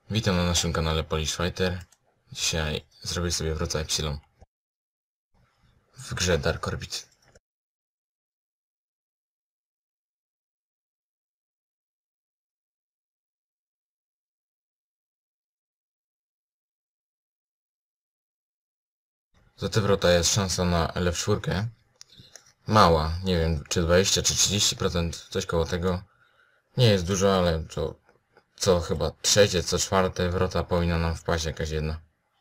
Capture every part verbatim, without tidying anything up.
Witam na naszym kanale Polish Fighter. Dzisiaj zrobię sobie wrota Epsilon w grze Dark Orbit. Za te wrota jest szansa na L F cztery. Mała, nie wiem czy dwadzieścia czy trzydzieści procent, coś koło tego. Nie jest dużo, ale to co chyba trzecie, co czwarte wrota powinna nam wpaść jakaś jedna.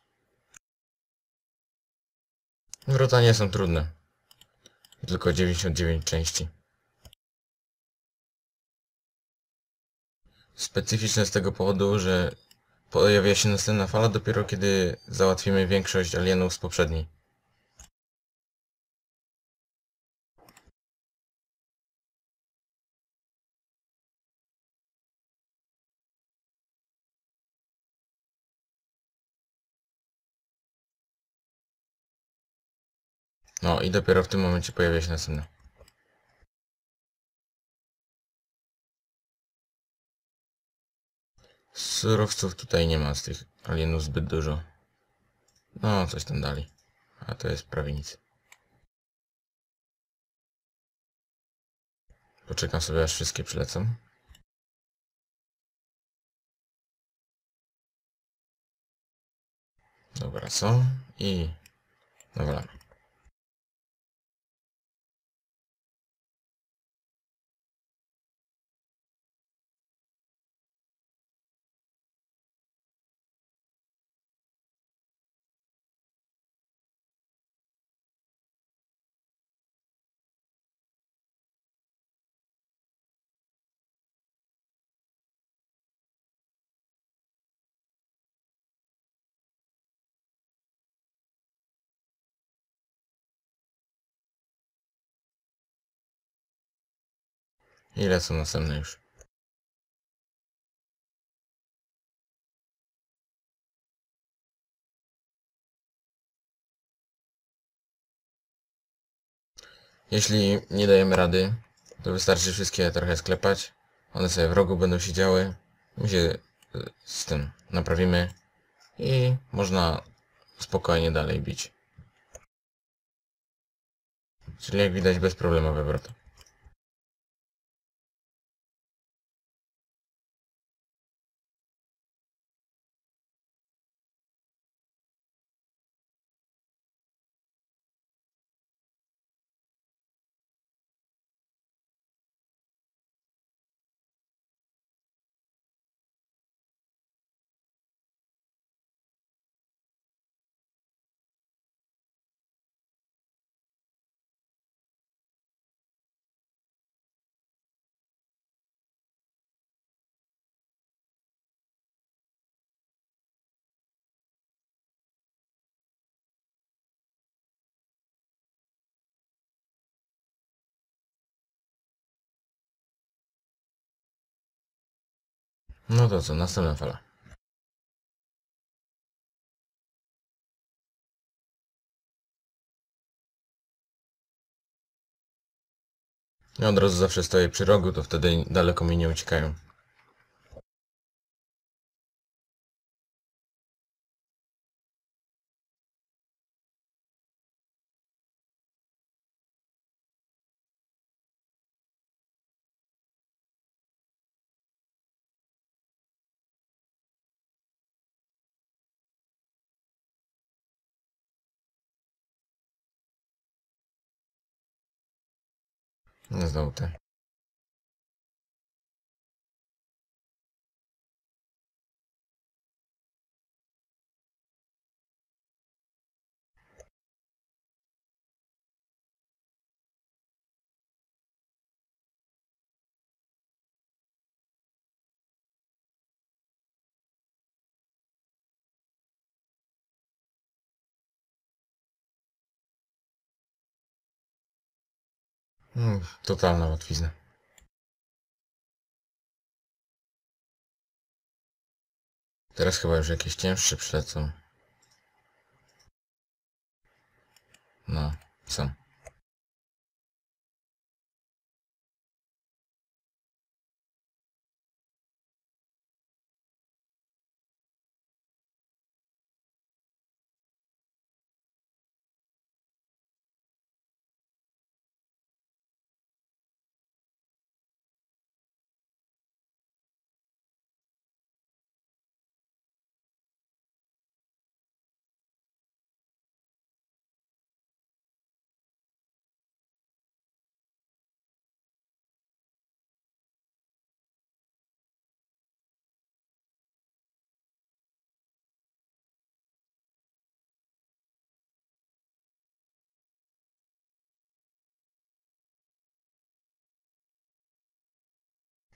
Wrota nie są trudne. Tylko dziewięćdziesiąt dziewięć części. Specyficzne z tego powodu, że pojawia się następna fala dopiero kiedy załatwimy większość alienów z poprzedniej. No i dopiero w tym momencie pojawia się następna. Surowców tutaj nie ma z tych alienów zbyt dużo. No, coś tam dali. A to jest prawie nic. Poczekam sobie aż wszystkie przylecą. Dobra, są. I... Dobra. Ile są następne już? Jeśli nie dajemy rady, to wystarczy wszystkie trochę sklepać. One sobie w rogu będą siedziały. My się z tym naprawimy. I można spokojnie dalej bić. Czyli jak widać bezproblemowe wrota. No to co, następna fala. Ja od razu zawsze stoję przy rogu, to wtedy daleko mi nie uciekają. No znowu te. Hmm, totalna łatwizna. Teraz chyba już jakieś cięższe przylecą. No, są.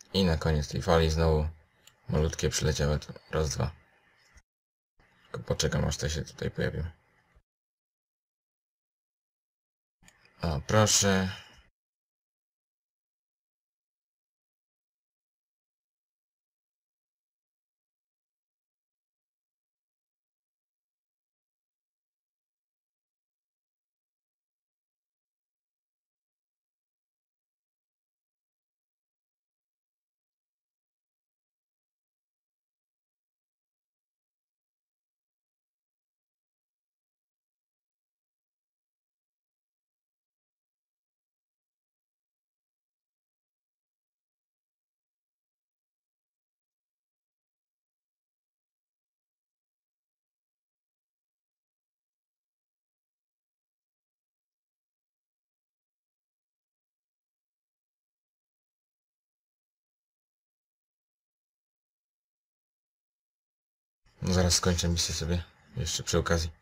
I na koniec tej fali znowu malutkie przyleciały. To raz, dwa. Tylko poczekam, aż to się tutaj pojawią. O, proszę. No zaraz skończę misję sobie. Jeszcze przy okazji.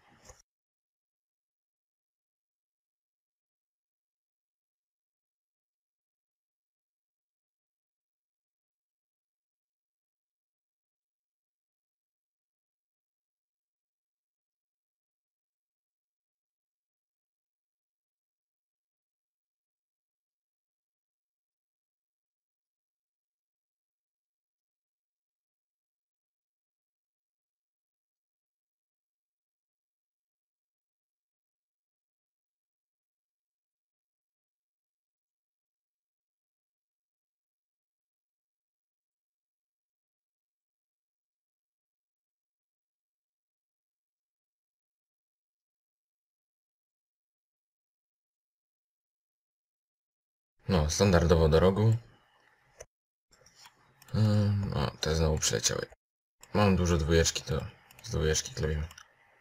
No, standardowo do rogu. Hmm, o, te znowu przyleciały. Mam dużo dwójeczki, to z dwójeczki klejemy.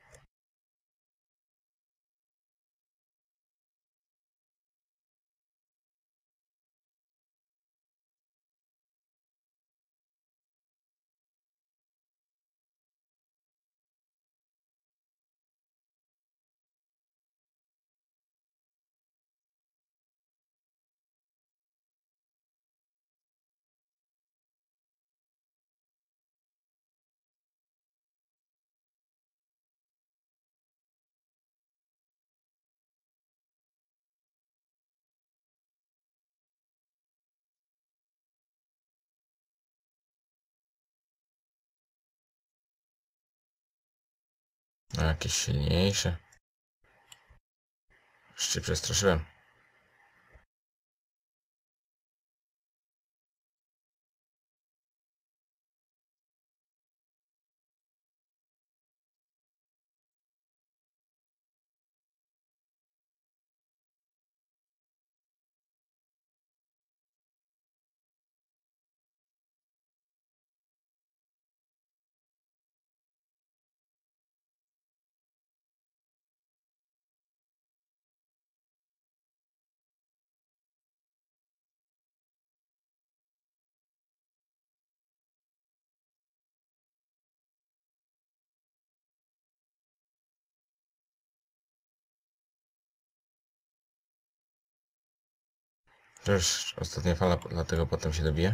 A jakieś silniejsze. Już się przestraszyłem. To już ostatnia fala, dlatego potem się dobije.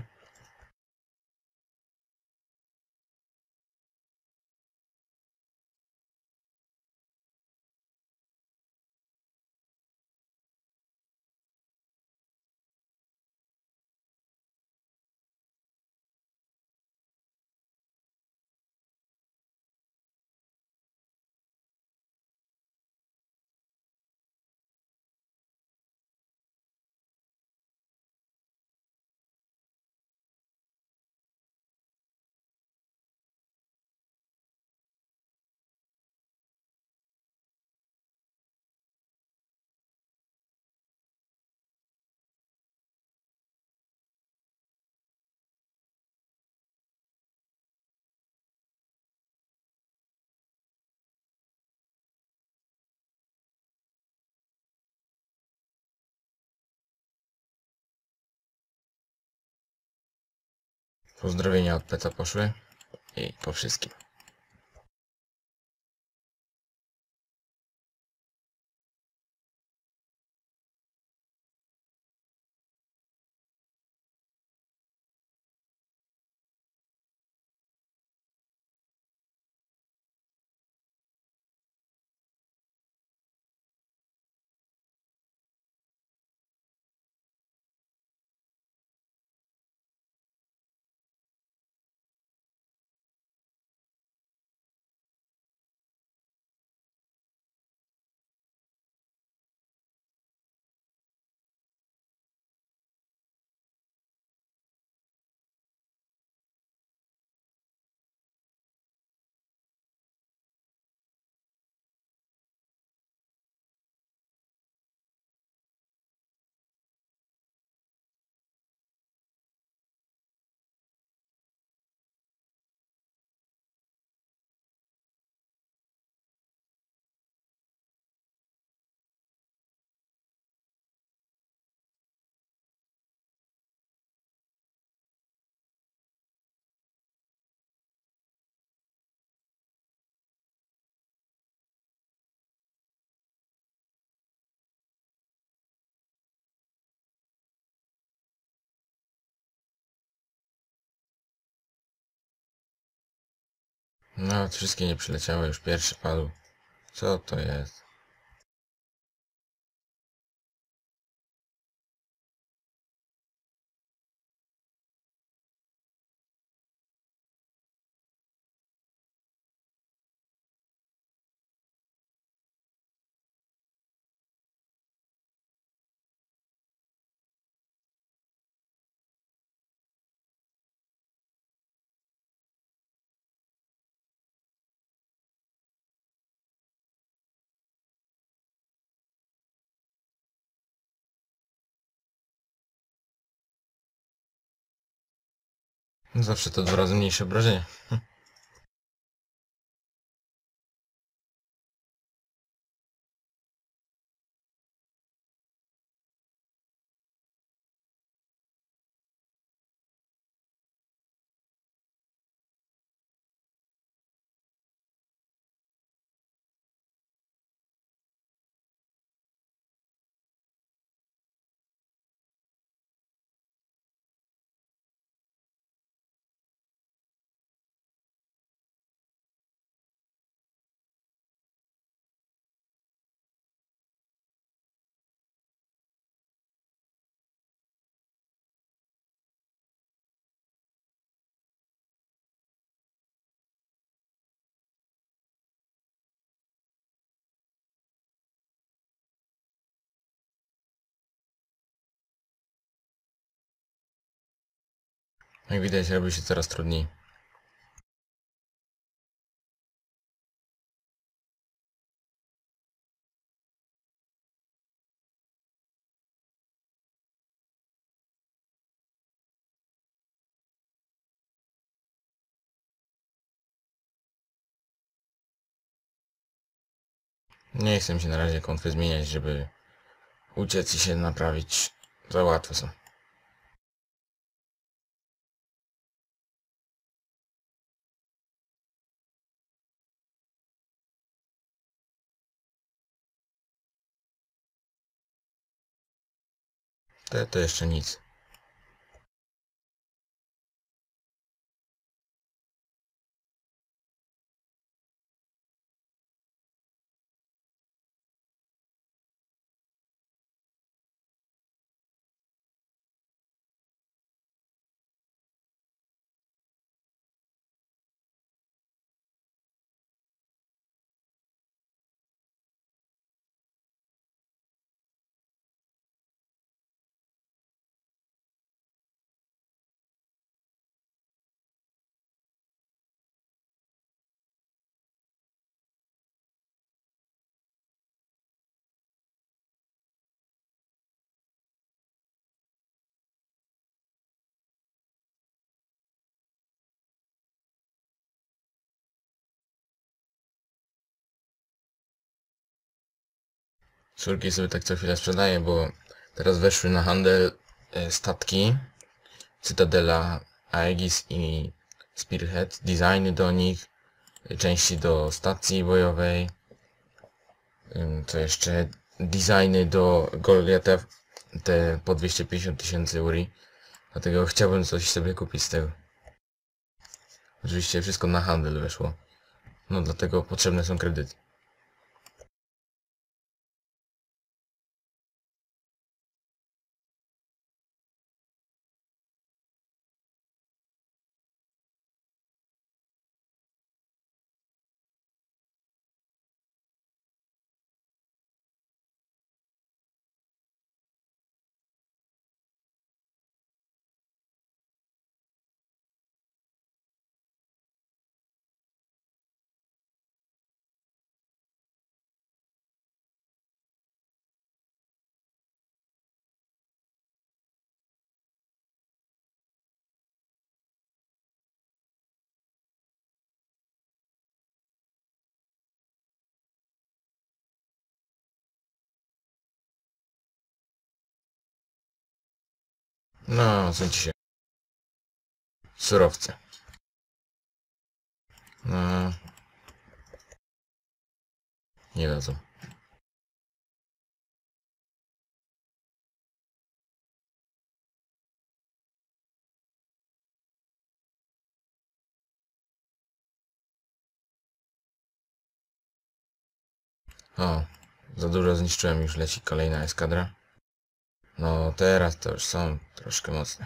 Pozdrowienia od Peta poszły. I po wszystkim. No, wszystkie nie przyleciały, już pierwszy padł. Co to jest? Zawsze to dwa razy mniejsze obrażenie. Jak widać, robi się coraz trudniej. Nie chcę się na razie konfy zmieniać, żeby uciec i się naprawić. Za łatwe są. Te to jeszcze nic. Córki sobie tak co chwilę sprzedaję, bo teraz weszły na handel e, statki Cytadela, Aegis i Spearhead, designy do nich, części do stacji bojowej, ym, co jeszcze designy do Goliata, te po dwieście pięćdziesiąt tysięcy uri, dlatego chciałbym coś sobie kupić z tego. Oczywiście wszystko na handel weszło, no dlatego potrzebne są kredyty. No, co dzisiaj? Surowce. No, nie dadzą. O, za dużo zniszczyłem, już leci kolejna eskadra. No teraz to już są troszkę mocne.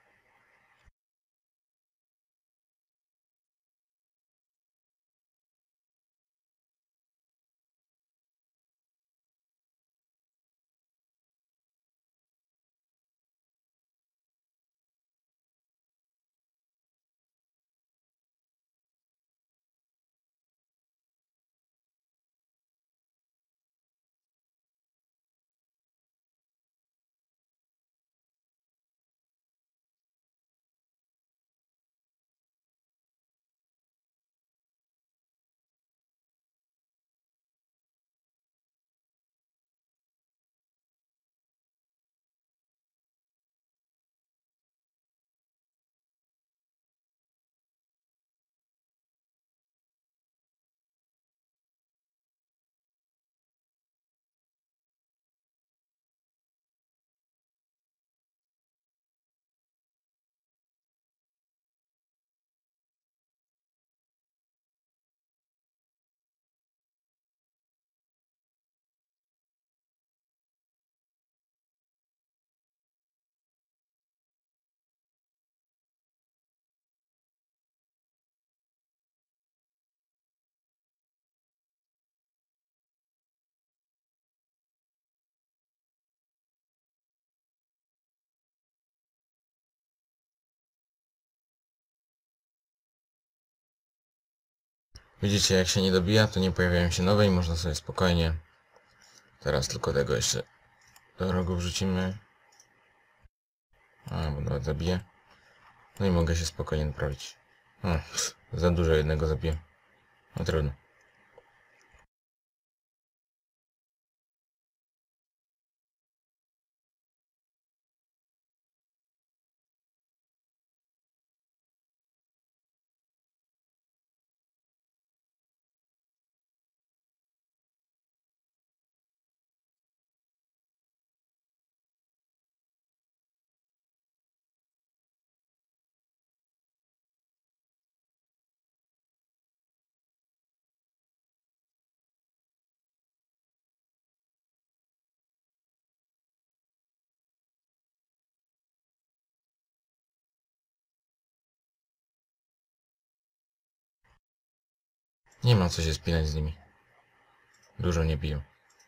Widzicie, jak się nie dobija, to nie pojawiają się nowe i można sobie spokojnie... Teraz tylko tego jeszcze do rogu wrzucimy. A, bo nawet zabiję. No i mogę się spokojnie naprawić. O, pff, za dużo jednego zabiję. No trudno. Nie ma co się spinać z nimi. Dużo nie biją.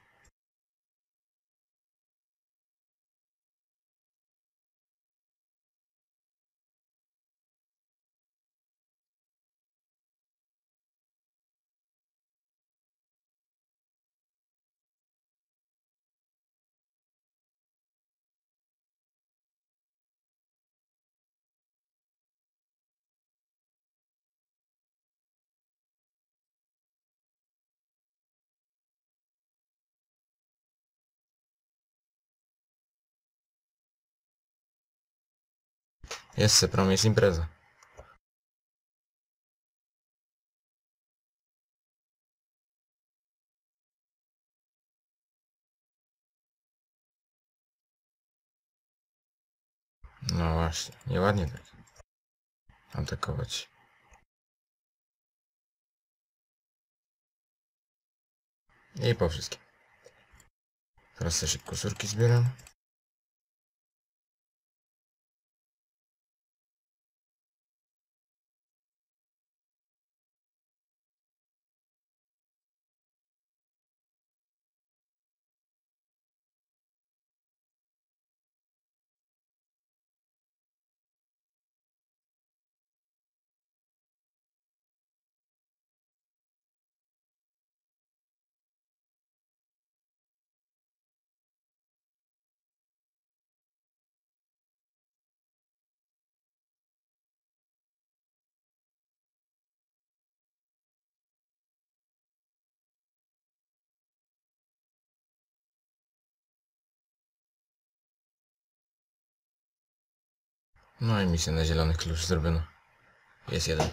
Jest Seprom, jest impreza. No właśnie, nieładnie tak. Atakować. I po wszystkim. Teraz sobie szybko surki zbieram. No i misja na zielony klucz zrobiona. Jest jeden.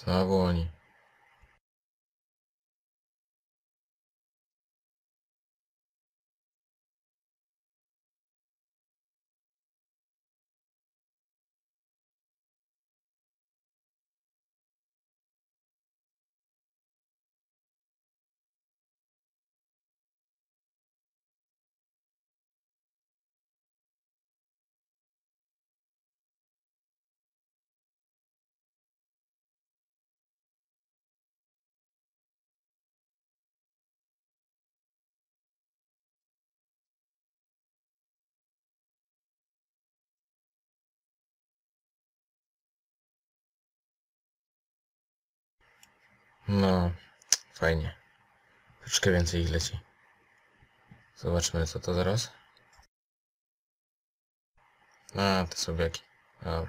Znowu oni. No, fajnie. Troszkę więcej ich leci. Zobaczmy co to zaraz. A, te sobiaki. Dobra.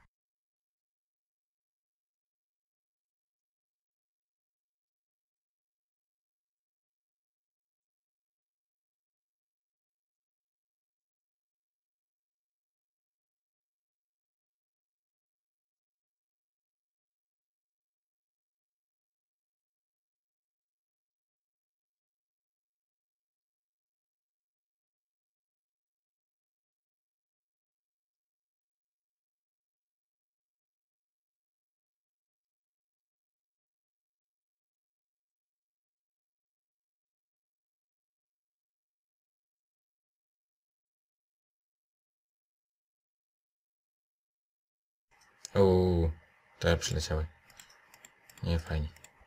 Uuu, te przyleciały. Nie, fajnie.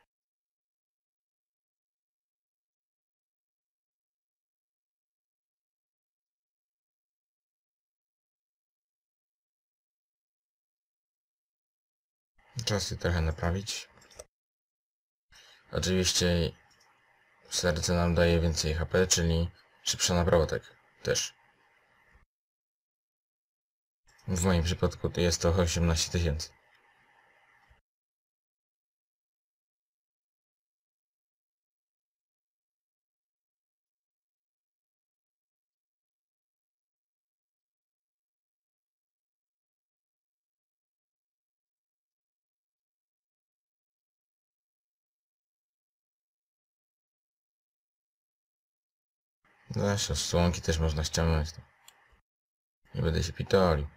Czas je trochę naprawić. Oczywiście serce nam daje więcej H P, czyli szybsza naprawa, tak też. W moim przypadku to jest to osiemnaście tysięcy. Zresztą słonki też można ściągnąć. Nie będę się pitolił.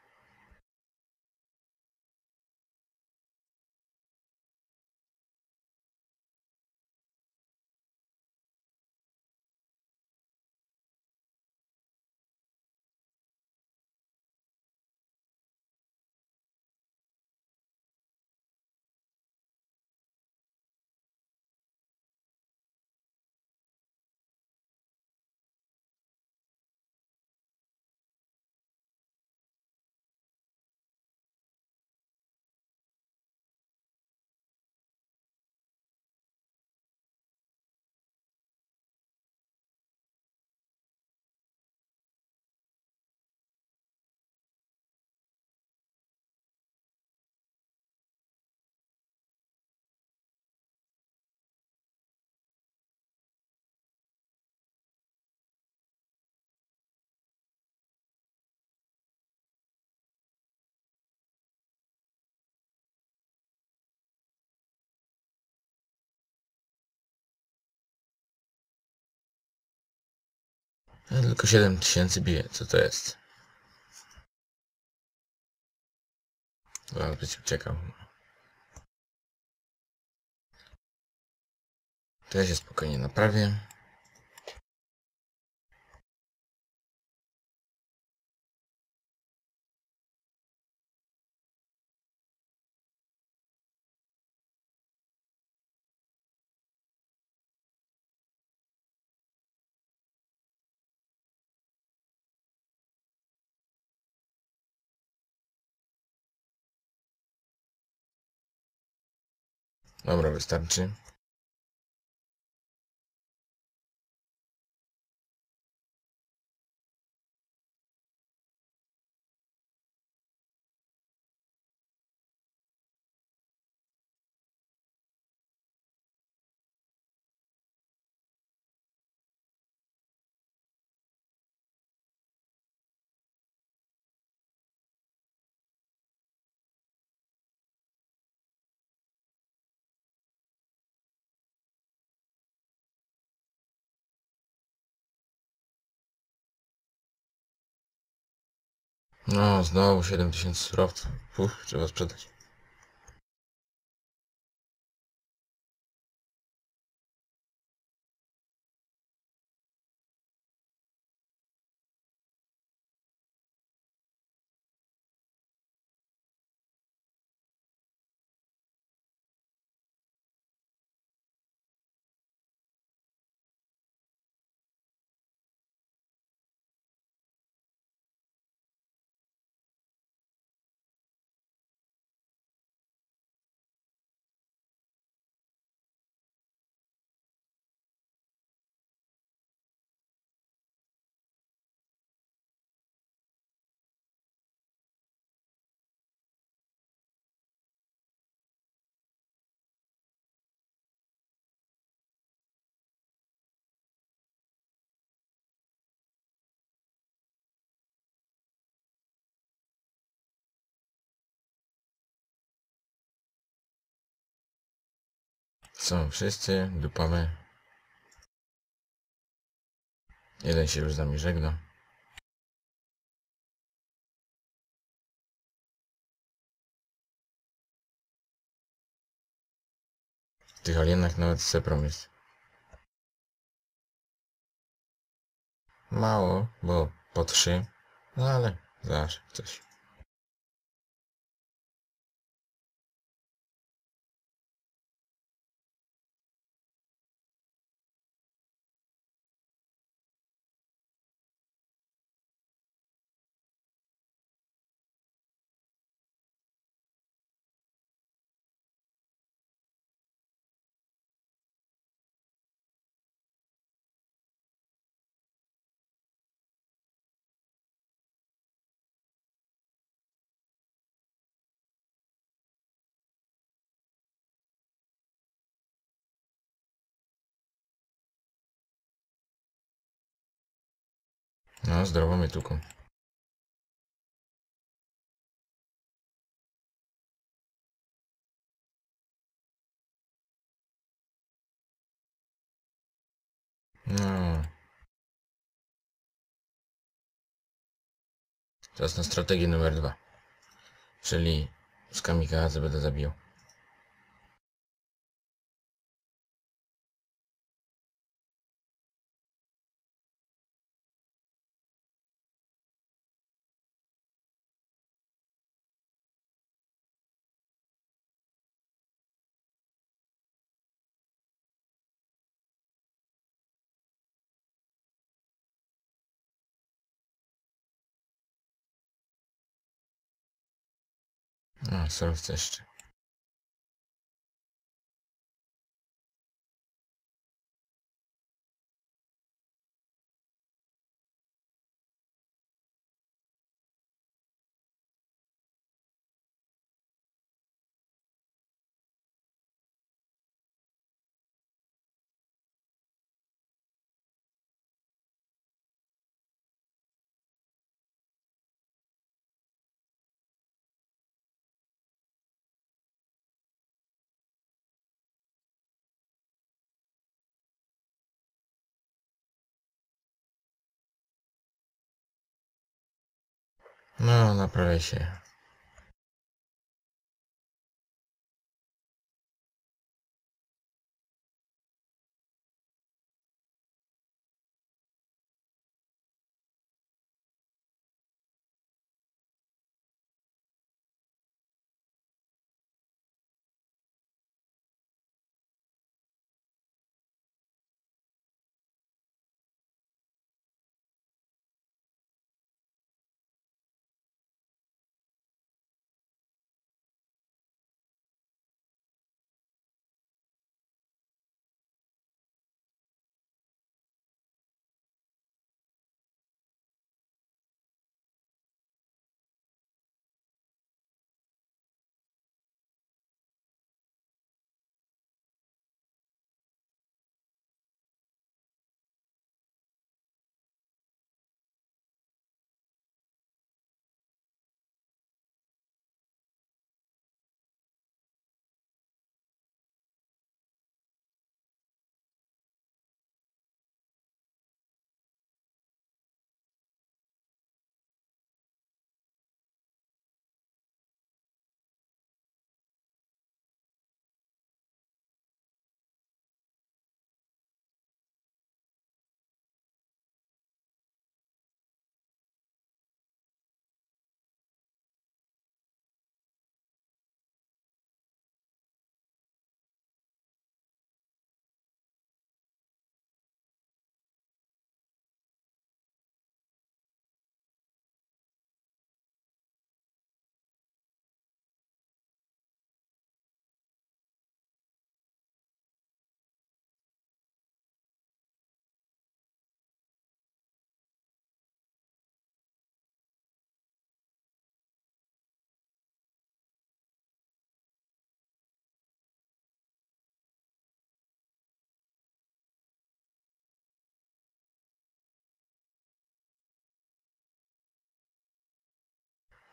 Ja tylko siedem tysięcy bije, co to jest? Zaraz być uciekał. To ja się spokojnie naprawię. Dobra, wystarczy. No, znowu siedem tysięcy surowców. Uff, trzeba sprzedać. Są wszyscy, dupamy. Jeden się już z nami żegna. W tych alienach nawet seprom jest. Mało, bo po trzy. No ale zawsze coś. No, zdrowo mnie tuką. No. Czas na strategię numer dwa. Czyli z kamikadze będę zabijał. A, surowce jeszcze. No, naprawię się.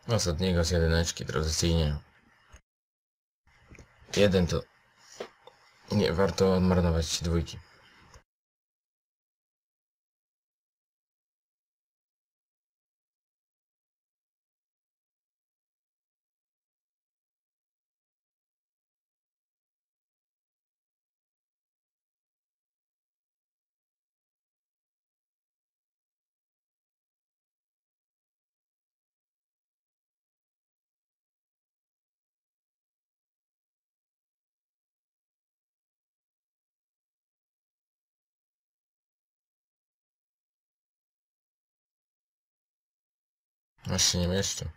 Ostatniego z jedyneczki tradycyjnie. Jeden to nie warto marnować dwójki. Aż się nie mieszczę.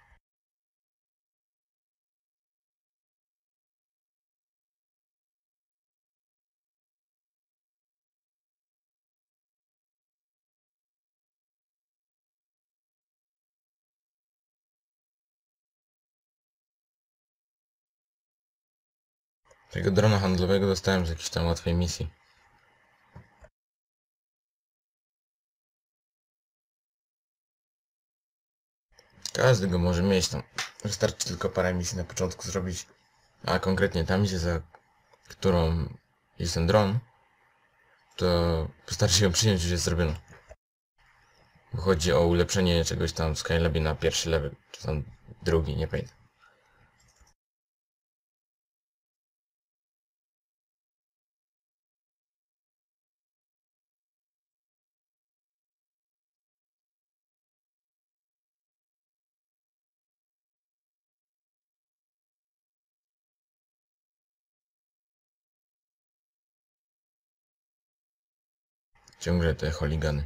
Tego drona handlowego dostałem z jakiejś tam łatwej misji. Każdy go może mieć tam. Wystarczy tylko parę misji na początku zrobić. A konkretnie ta misja, za którą jest ten dron, to wystarczy ją przyjąć, już jest zrobiona. Bo chodzi o ulepszenie czegoś tam w Skylabie na pierwszy level, czy tam drugi, nie pamiętam. Ciągle te holigany.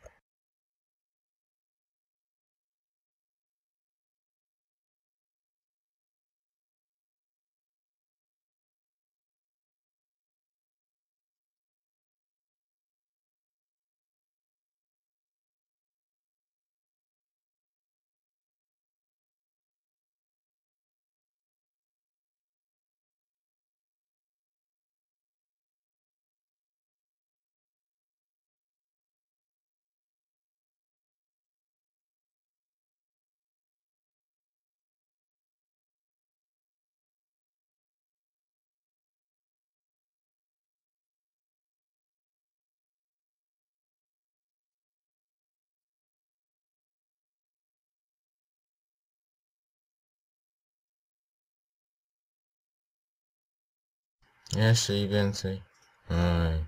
Jeszcze i więcej. Oj.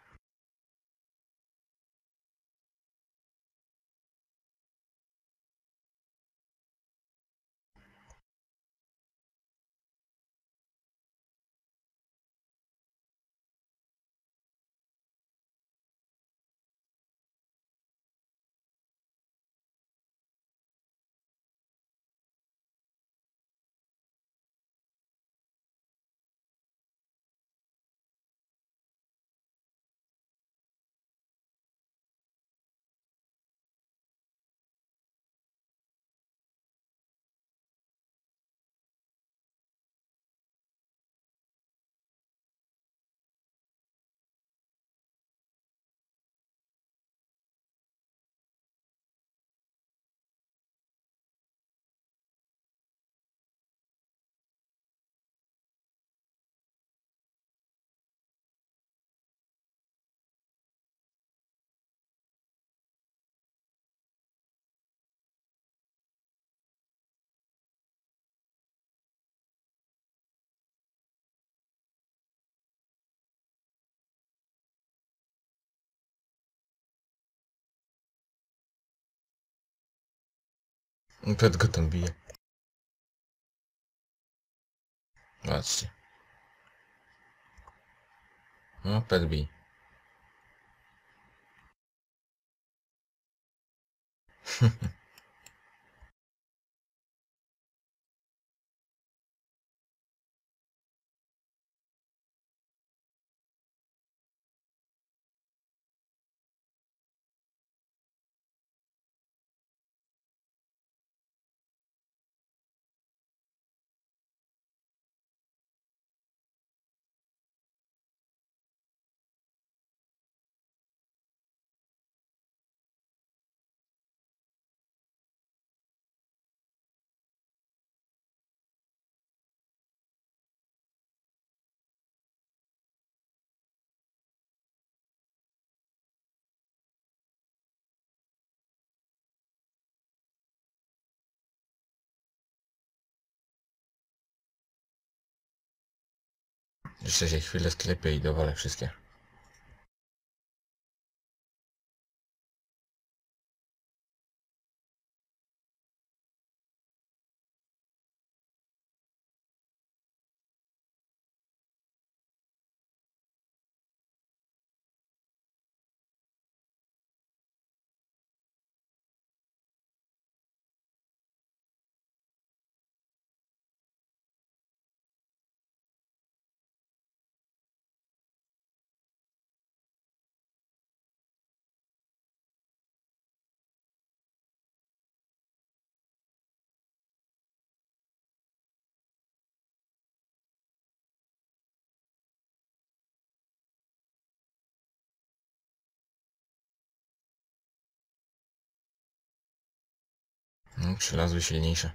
Pet go tam bije. Patrzcie. No, pet bije. Jeszcze się chwilę sklepię i dowalę wszystkie. No, przylazły silniejsze.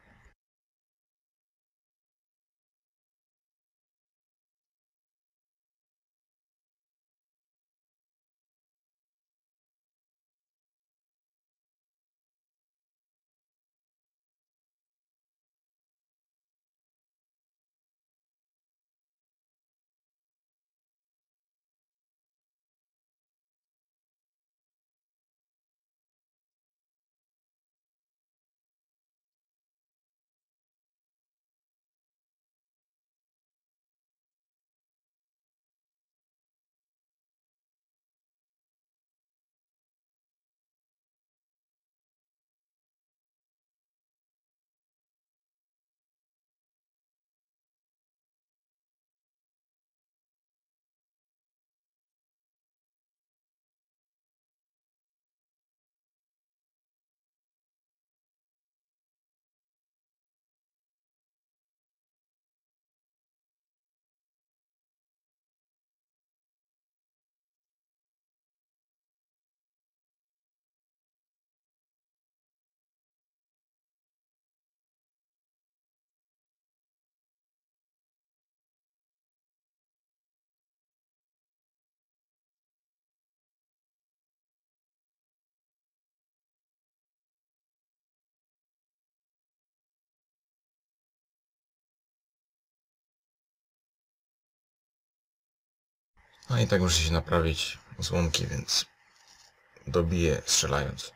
No i tak muszę się naprawić osłonki, więc dobiję strzelając.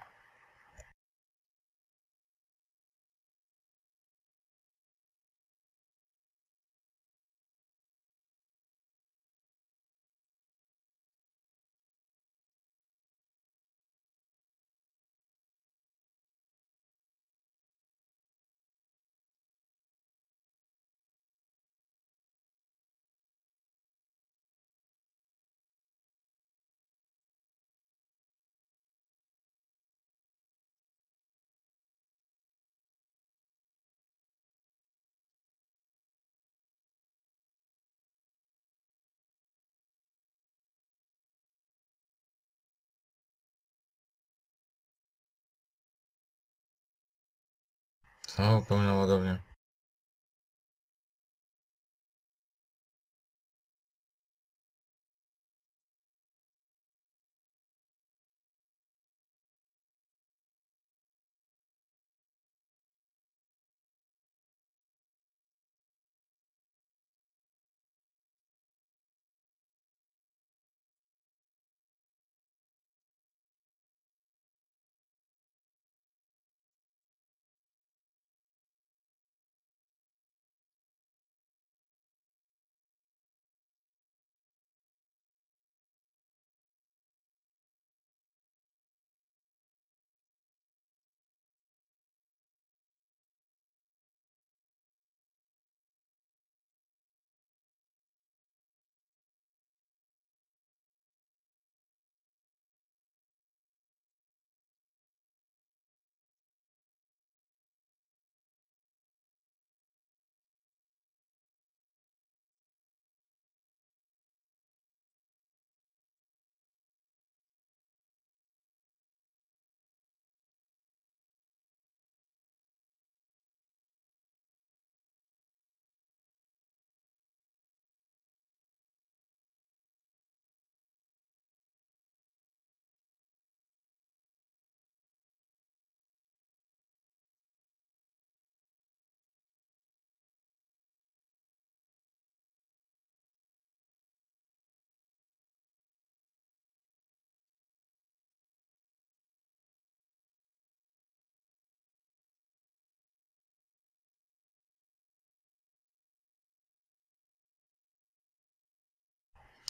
O, pełna ładownia.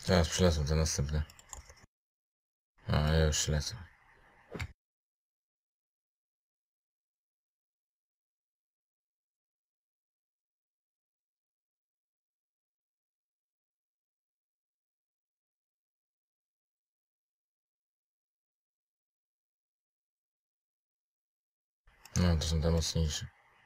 Teraz przylecą te następne. A, ja już lecę. No, to są te mocniejsze.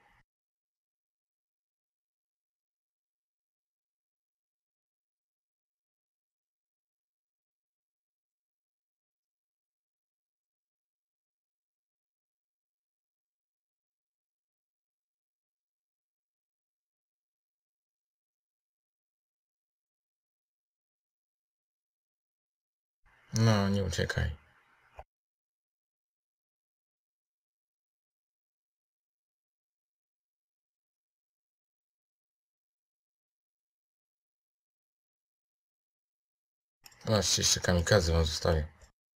No, nie uciekaj. Zobaczcie, jeszcze kamikadze wam zostawię.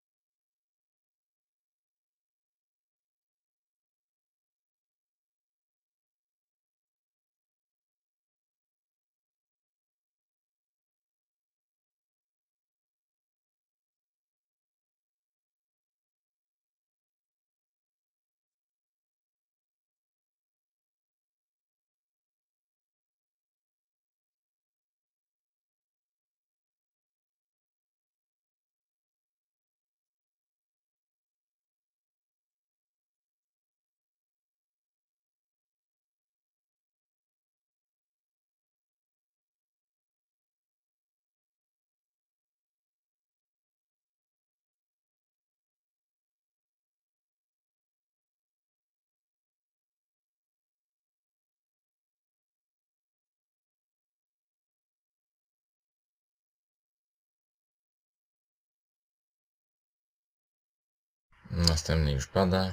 Następny już pada.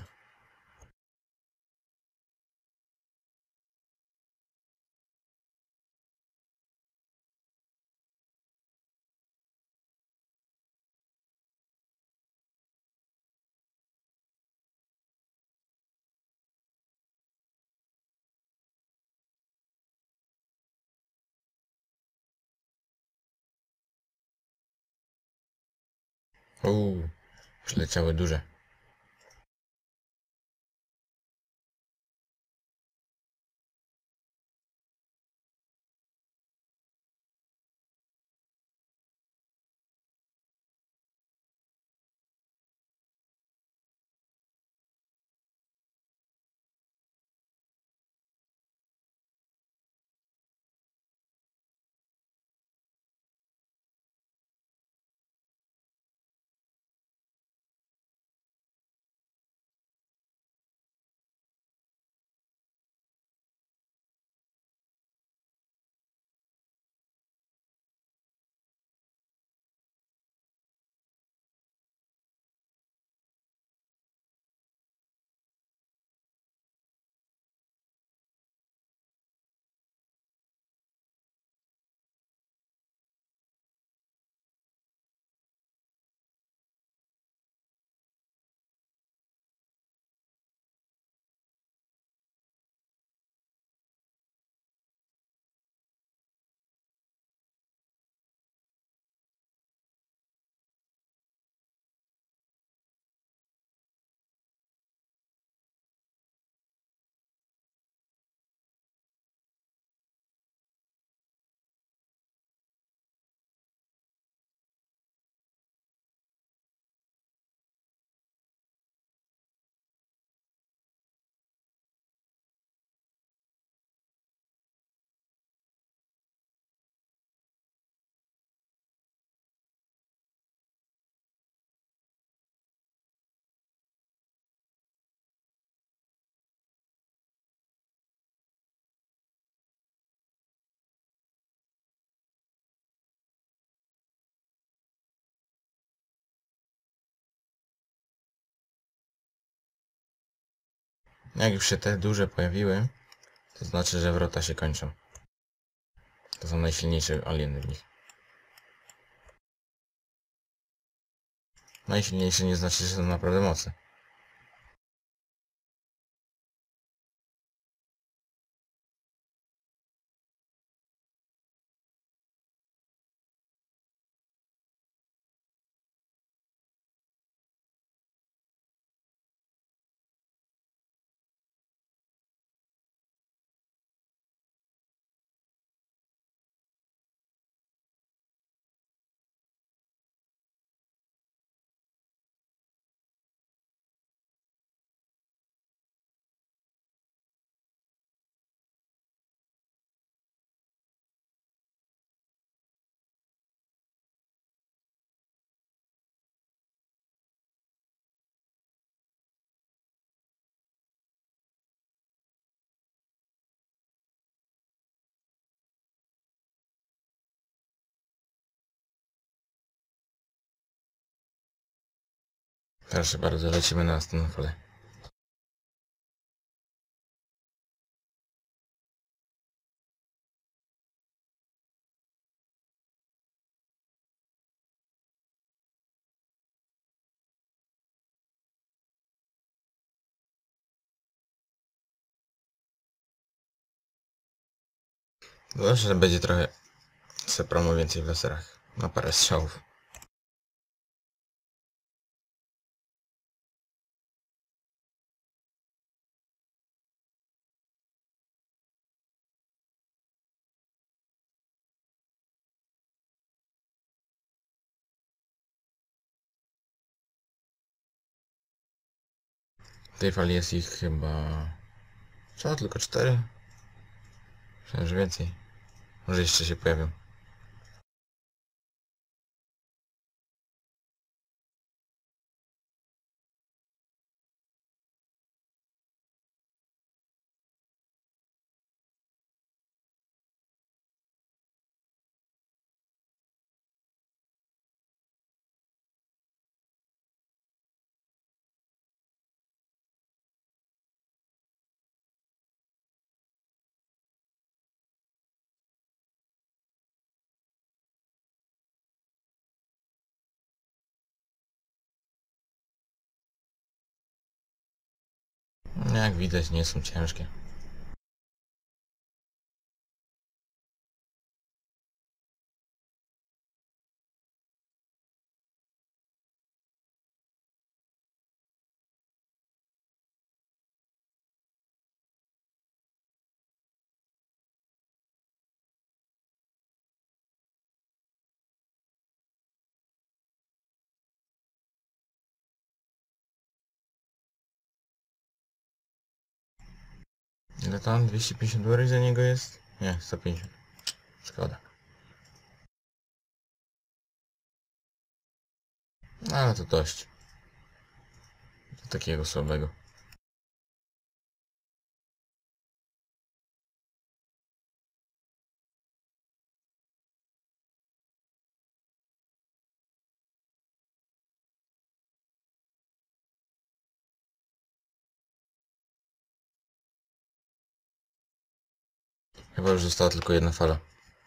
Uuu, przyleciały duże. Jak już się te duże pojawiły, to znaczy, że wrota się kończą. To są najsilniejsze alieny w nich. Najsilniejsze nie znaczy, że są naprawdę mocne. Proszę bardzo, lecimy na następną falę. Zawsze będzie trochę sepromu więcej w laserach. Na parę strzałów. W tej fali jest ich chyba... Co? Tylko cztery? Myślałem, że więcej. Może jeszcze się pojawią. Jak widać, nie są ciężkie. Ile tam? dwieście pięćdziesiąt dolarów za niego jest? Nie, sto pięćdziesiąt. Szkoda. No, ale to dość. Do takiego słabego. Chyba już została tylko jedna fala.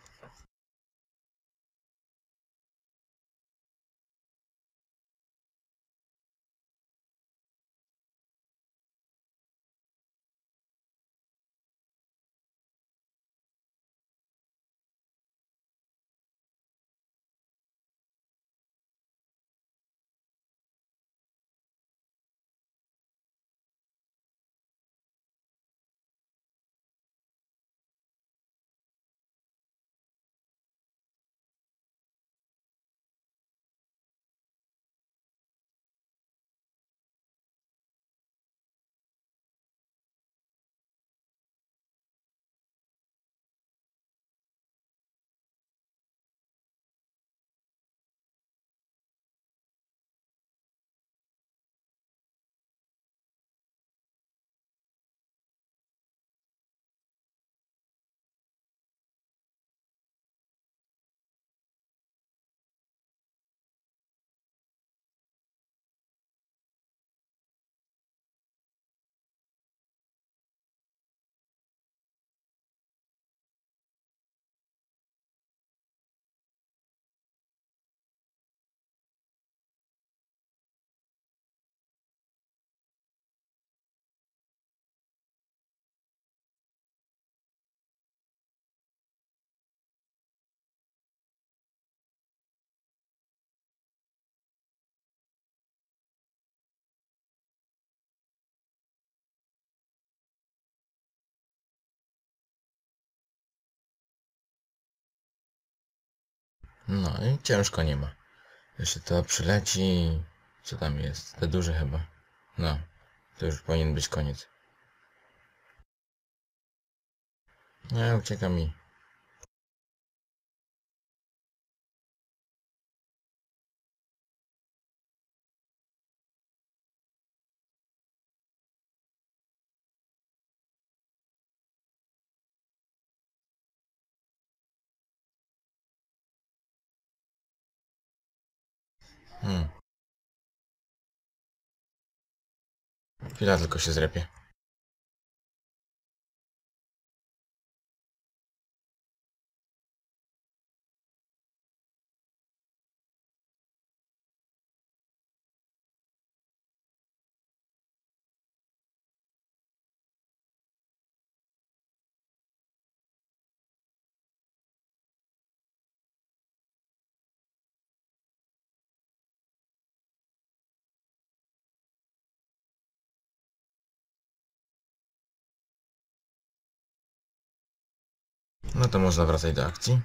No i ciężko nie ma. Jeszcze to przyleci... Co tam jest? Te duże chyba. No. To już powinien być koniec. Nie, ucieka mi. Hmm. Chwila tylko się zrepie. No to można wracać do akcji.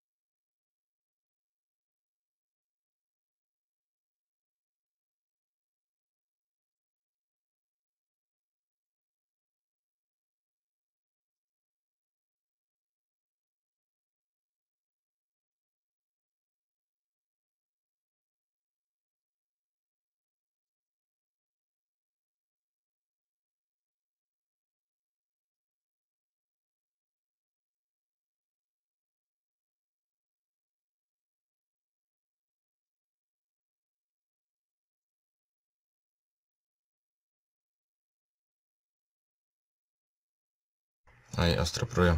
No i ostro prują.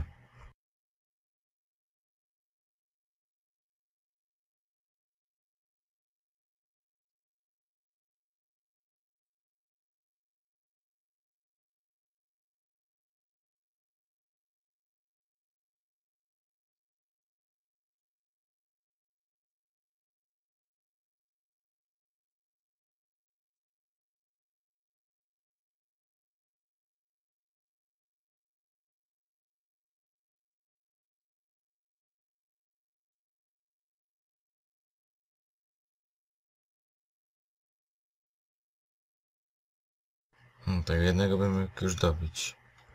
No to jednego bym mógł już dobić.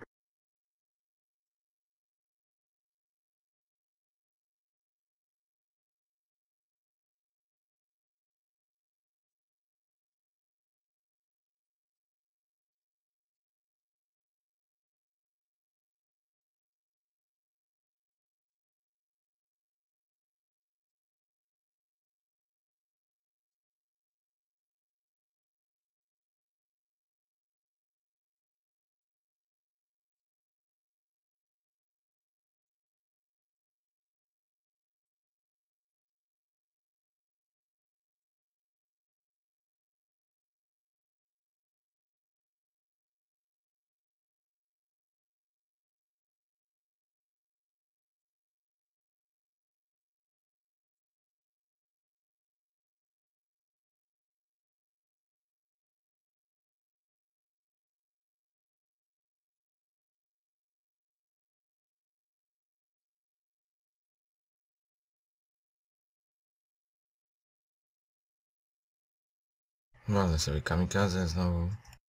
Walnę sobie kamikazę znowu.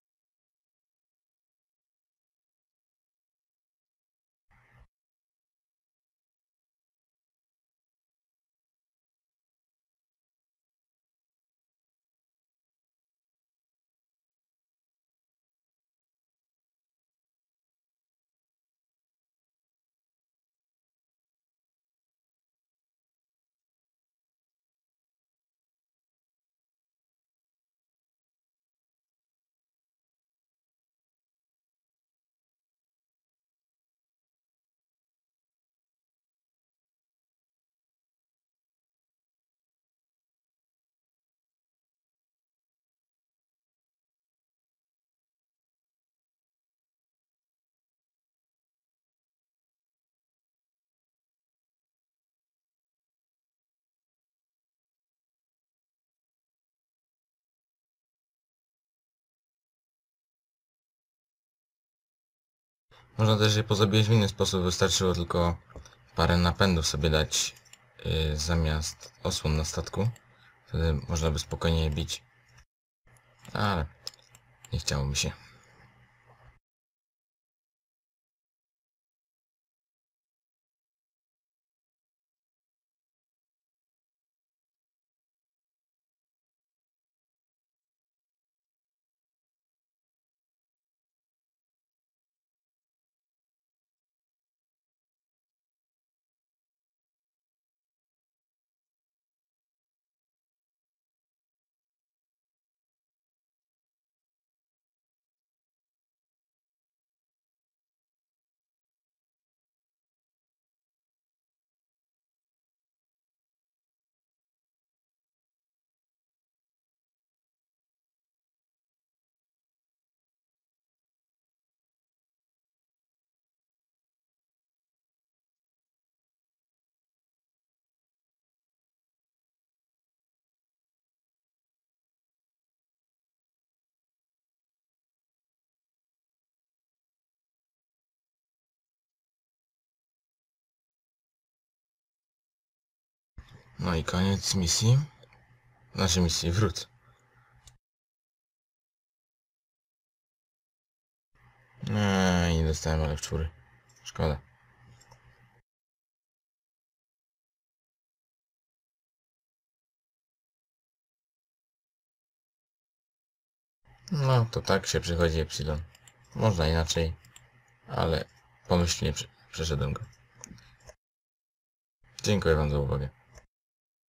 Można też je pozabijać w inny sposób. Wystarczyło tylko parę napędów sobie dać yy, zamiast osłon na statku. Wtedy można by spokojnie je bić. Ale nie chciało mi się. No i koniec misji. Naszej misji, wrót. No i nie dostałem ale w czwóry. Szkoda. No to tak się przychodzi Epsilon. Można inaczej, ale pomyślnie przeszedłem go. Dziękuję wam za uwagę.